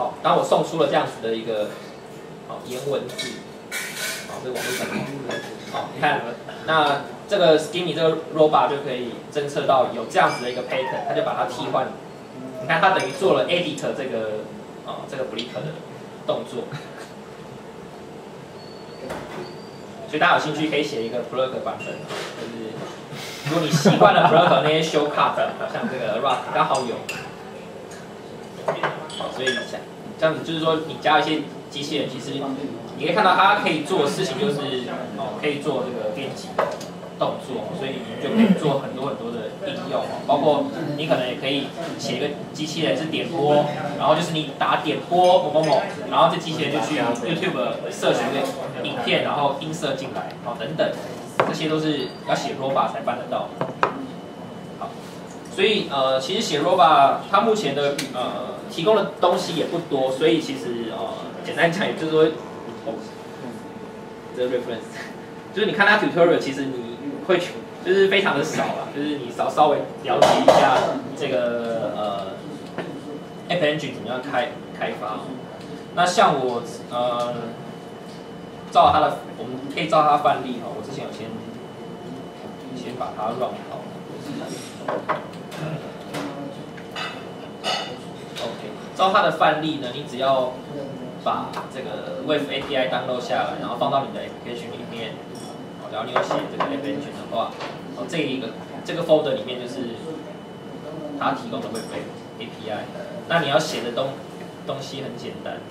好，当我送出了这样子的一个颜文字，这个网络上好，你看，那这个 Scheme 这个 robot 就可以侦测到有这样子的一个 pattern， 它就把它替换。你看，它等于做了 edit 这个这个 blip 的动作。所以大家有兴趣可以写一个 Blur 版本，就是如果你习惯了 Blur 那些 shortcut， 像这个 Rock 刚好有，所以这样子就是说你加一些机器人，其实你可以看到它可以做的事情就是可以做这个编辑的动作，所以你就可以做很多很多的应用，包括你可能也可以写一个机器人是点播，然后就是你打点播某某某，然后这机器人就去 YouTube 摄取影片，然后映射进来，等等，这些都是要写 robot 才办得到。好，所以其实写 robot 它目前的提供的东西也不多，所以其实简单讲，也就是说，这个 reference 就是你看它 tutorial， 其实你会就是非常的少啦，就是你稍微了解一下这个App Engine 怎么样开发。那像我我们可以照它的范例我之前有先把它 run 好。OK， 照它的范例呢，你只要把这个 Wave API download 下来，然后放到你的 application 里面。然后你有写这个 App Engine 的话，这个 folder 里面就是它提供的 Web API。那你要写的东西很简单。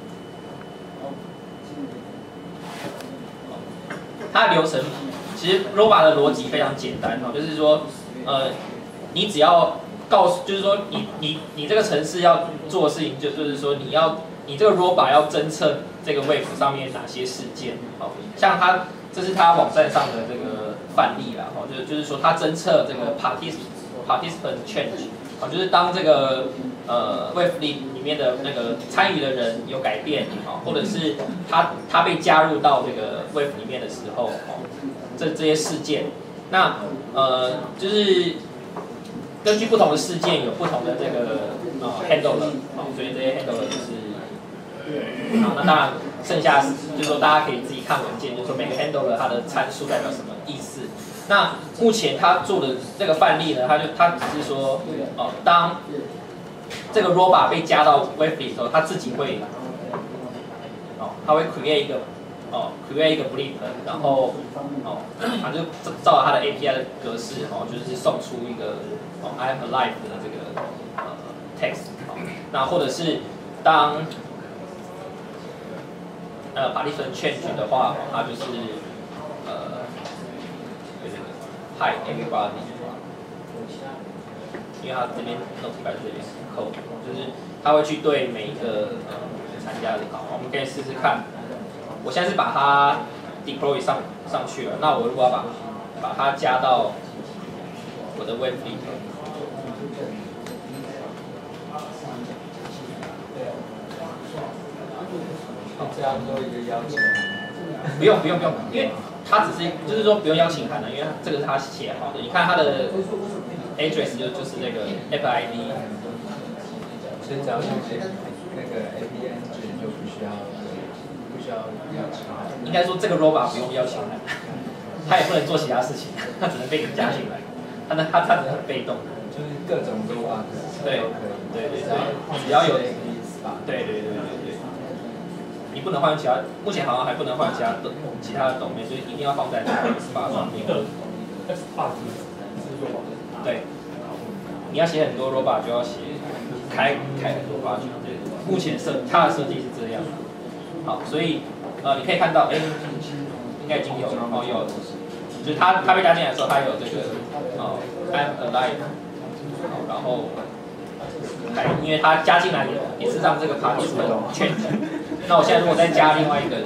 它的流程其实 Robot 的逻辑非常简单就是说，你只要就是说你这个程式要做的事情就是说你这个 Robot 要侦测这个 Wave 上面哪些事件，像这是它网站上的这个范例啦，就是说它侦测这个 participant change， 就是当这个Wave 里面的那个参与的人有改变或者是他被加入到这个 Wave 里面的时候这些事件，那就是根据不同的事件有不同的这个handler， 所以这些 handler 就是那当然。剩下就是说，大家可以自己看文件，就是说每个 handler 它的参数代表什么意思。那目前他做的这个范例呢，他只是说，当这个 robot 被加到 Wave 里的时候，他自己会，他会 create 一个 blip， 然后他就照他的 API 的格式就是送出一个I am alive 的这个text， 那或者是当participant change 的话，它就是hi everybody， 因为它这边 notify 这边 code， 就是它会去对每一个参加的我们可以试试看。我现在是把它 deploy 上去了，那我如果要把它加到我的 web 里。 这样做一个邀请函？ 不用，因为它只是就是说不用邀请函的，因为这个是他写好的。你看它的 address 就是那个 app ID， 所以只要用那个 App Engine 就不需要邀请函。 应该说这个 robot 不用邀请函，它也不能做其他事情，它只能被你加进来，它只能很被动。 就是各种 robot 对，只要有对。你不能换其他，目前好像还不能换其他的 domain， 所以一定要放在这个 Xbox 上面。对，你要写很多 robot 就要写开很多 project。目前它的设计是这样。好，所以你可以看到，应该已经有有，就是它被加进来的时候，它有这个I'm alive， 然后因为它加进来也是让这个 participant change。那我现在如果再加另外一个，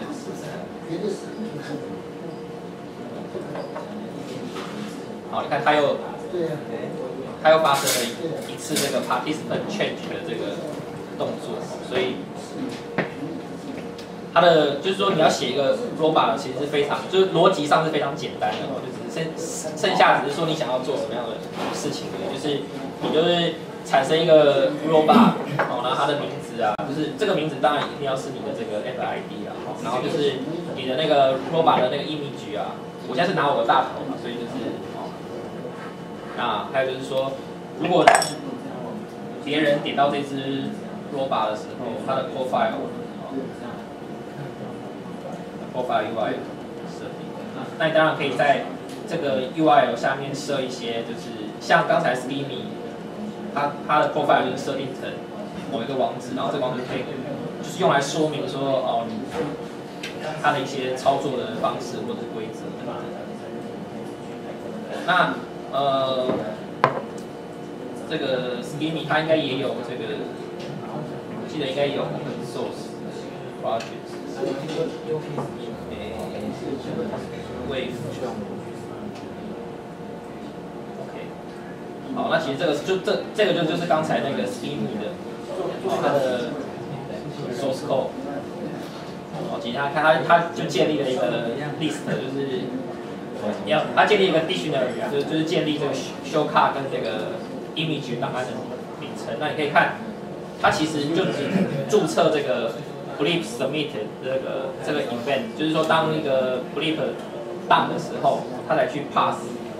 好，你看它又发生了一次这个 participant change 的这个动作，所以它的就是说你要写一个 robot 其实是非常就是逻辑上是非常简单的就只是剩下只是说你想要做什么样的事情而已，就是你就是产生一个 robot， 哦，然后它的名字啊，就是这个名字当然一定要是你的这个 FID 啊，哦，然后就是你的那个 robot 的那个 image 啊，我现在是拿我的大头嘛，所以就是哦，那还有就是说，如果别人点到这只 robot 的时候，它的 profile UI 设定，那你当然可以在这个 URL 下面设一些，就是像刚才 Steamy， 它的 profile 就是设定成某一个网址，然后这个网址可以就是用来说明说哦，它的一些操作的方式或者是规则等等。那这个 Steamy 它应该也有这个，我记得应该有 open source project。Wave， OK， 好，那其实这个就是刚才那个 Steamy 的，它的 source code， 哦，其实它就建立了一个 list， 就是它建立一个 dictionary 啊，就是建立这个 showcard 跟这个 image 档案的名称。那你可以看，它其实就只注册这个 blip submit 这个 event， 就是说当一个 blip down 的时候，它才去 pass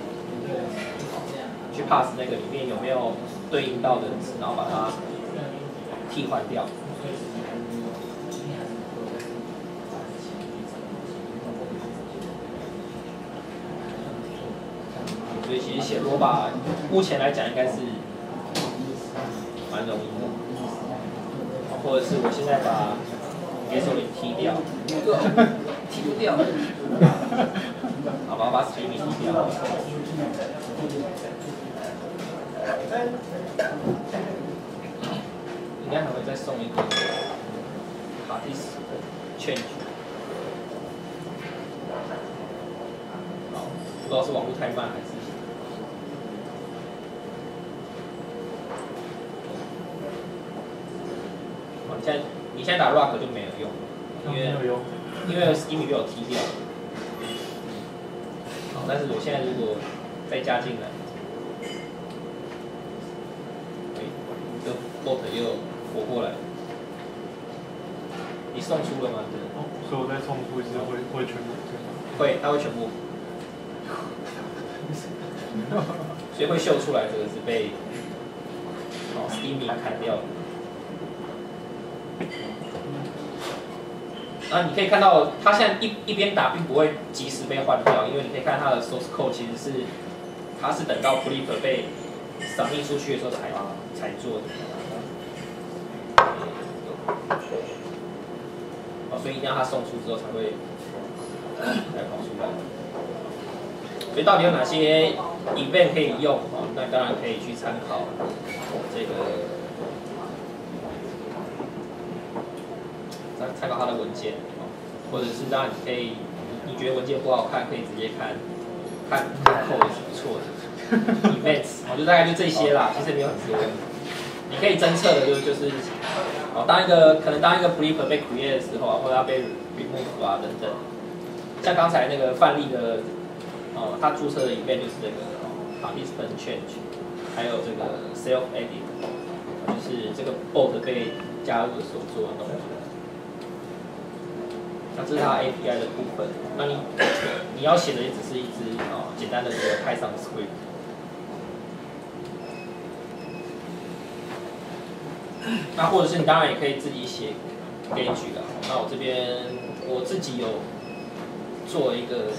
那个里面有没有对应到的值，然后把它替换掉。所以其实写 robot 目前来讲应该是蛮容易的，或者是我现在把 gasoline 踢掉，踢不掉，好吧，把 Steamy 踢掉。应该还会再送一个 participant change。好，不知道是网络太慢还是。你现在打 rock 就没有用，因为 Steamy 被我踢掉了。好，但是我现在如果再加进来，这 bot 又活过来。你送出了吗？对。 所以我再送出一次会全部。 会，它会全部。所以会秀出来这个是被Steamy 砍掉的。那你可以看到，它现在一边打并不会及时被换掉，因为你可以看它的 source code 其实是，它是等到 blip 被 submit 出去的时候才做的。所以一定要它送出之后才会跑出来。所以到底有哪些 event 可以用？那当然可以去参考这个。参考它的文件，或者是当然你可以，你觉得文件不好看，可以直接看 code 是不错的。Events， 就大概就这些啦，其实没有很多。你可以侦测的就是可能当一个 blip 被 create 的时候啊，或者要被 remove 啊等等。像刚才那个范例的，他注册的 event 就是这个participant change， 还有这个 self edit， 就是这个 bot 被加入的所做的动作。那这是它 API 的部分。那你要写的也只是一支简单的这个 Python script。那或者是你当然也可以自己写 gauge 啦。那我这边我自己有做一个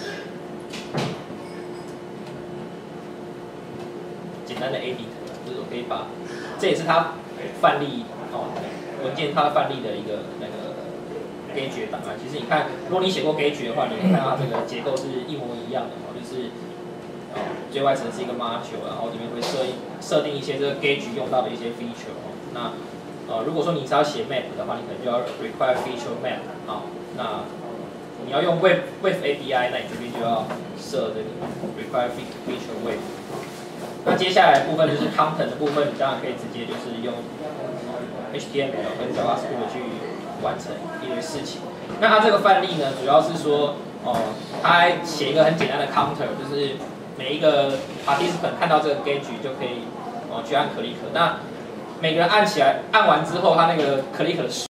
简单的 edit， 就是我可以把，这也是它范例文件它范例的一个那个。gauge 档案，其实你看，如果你写过 gauge 的话，你可以看到它这个结构是一模一样的，就是最外层是一个 module， 然后这边会设定一些这个 gauge 用到的一些 feature。那如果说你是要写 map 的话，你可能就要 require feature map 那你要用 wave API， 那你这边就要设这个 require feature wave。那接下来的部分就是 content 的部分，你当然可以直接就是用 HTML 跟 JavaScript 去完成一堆事情。那它这个范例呢，主要是说，它写一个很简单的 counter， 就是每一个 participant 看到这个 gauge 就可以去按 click。那每个人按起来，按完之后，他那个 click 的